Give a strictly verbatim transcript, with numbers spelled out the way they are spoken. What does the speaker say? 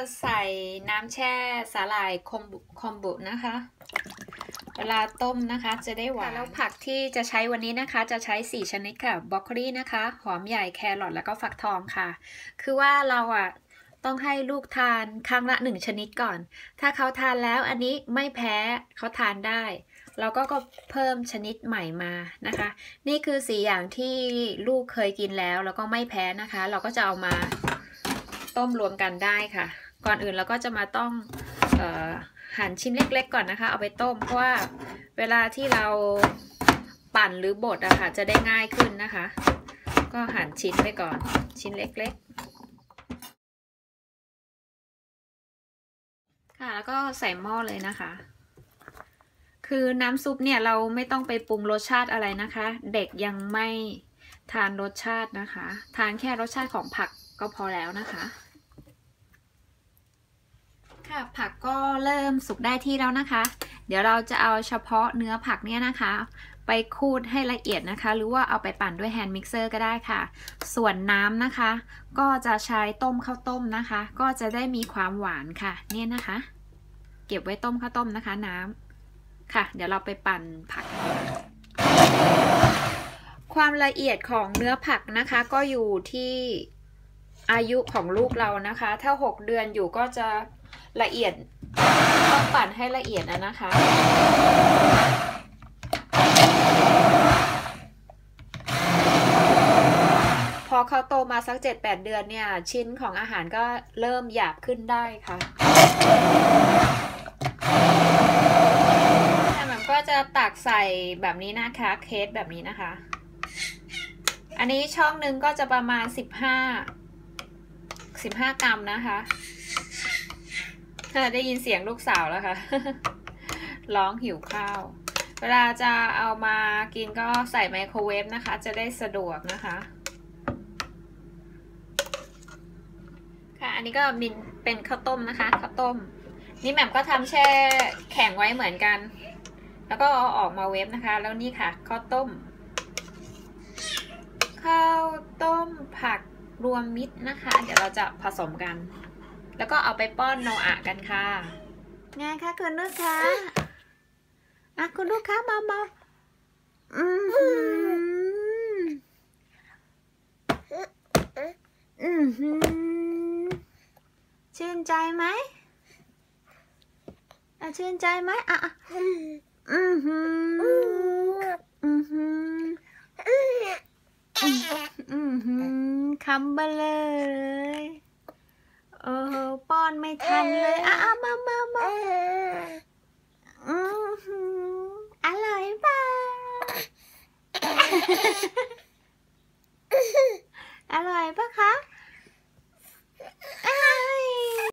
ใส่น้ำแช่สาหร่ายคอมบุคอมบุนะคะเวลาต้มนะคะจะได้หวานแล้วผักที่จะใช้วันนี้นะคะจะใช้สี่ชนิดค่ะบรอกโคลีนะคะหอมใหญ่แครอทแล้วก็ฟักทองค่ะคือว่าเราอ่ะต้องให้ลูกทานครั้งละหนึ่งชนิดก่อนถ้าเขาทานแล้วอันนี้ไม่แพ้เขาทานได้เราก็ก็เพิ่มชนิดใหม่มานะคะนี่คือสี่อย่างที่ลูกเคยกินแล้วแล้วก็ไม่แพ้นะคะเราก็จะเอามาต้มรวมกันได้ค่ะก่อนอื่นเราก็จะมาต้องเอ่อหั่นชิ้นเล็กๆก่อนนะคะเอาไปต้มเพราะว่าเวลาที่เราปั่นหรือบดอะค่ะจะได้ง่ายขึ้นนะคะก็หั่นชิ้นไปก่อนชิ้นเล็กๆค่ะแล้วก็ใส่หม้อเลยนะคะคือน้ำซุปเนี่ยเราไม่ต้องไปปรุงรสชาติอะไรนะคะเด็กยังไม่ทานรสชาตินะคะทานแค่รสชาติของผักก็พอแล้วนะคะค่ะผักก็เริ่มสุกได้ที่แล้วนะคะเดี๋ยวเราจะเอาเฉพาะเนื้อผักเนี่ยนะคะไปขูดให้ละเอียดนะคะหรือว่าเอาไปปั่นด้วยแฮนด์มิกเซอร์ก็ได้ค่ะส่วนน้ำนะคะก็จะใช้ต้มข้าวต้มนะคะก็จะได้มีความหวานค่ะเนี่ยนะคะเก็บไว้ต้มข้าวต้มนะคะน้ำค่ะเดี๋ยวเราไปปั่นผักความละเอียดของเนื้อผักนะคะก็อยู่ที่อายุของลูกเรานะคะถ้าหกเดือนอยู่ก็จะละเอียดต้องปั่นให้ละเอียดนะนะคะพอเขาโตมาสัก เจ็ดแปด เดือนเนี่ยชิ้นของอาหารก็เริ่มหยาบขึ้นได้ค่ะแต่มันก็จะตักใส่แบบนี้นะคะเคสแบบนี้นะคะอันนี้ช่องหนึ่งก็จะประมาณสิบห้า สิบห้ากรัมนะคะได้ยินเสียงลูกสาวแล้วค่ะ ร้องหิวข้าวเวลาจะเอามากินก็ใส่ไมโครเวฟนะคะจะได้สะดวกนะคะค่ะอันนี้ก็มินเป็นข้าวต้มนะคะข้าวต้มนี่แหม่มก็ทำแช่แข็งไว้เหมือนกันแล้วก็เอาออกมาเวฟนะคะแล้วนี่ค่ะข้าวต้มข้าวต้มผักรวมมิตรนะคะเดี๋ยวเราจะผสมกันแล้วก็เอาไปป้อนโนอากันค่ะไงคะคุณลูกค้าอ่ะคุณลูกค้ามามาอืมอืมชื่นใจไหมอ่ะชื่นใจไหมอ่ะอืมอืมอืมอืมคำเบลเลยเออป้อนไม่ทันเลยอ่ะมามามาอืมอร่อยป่ะ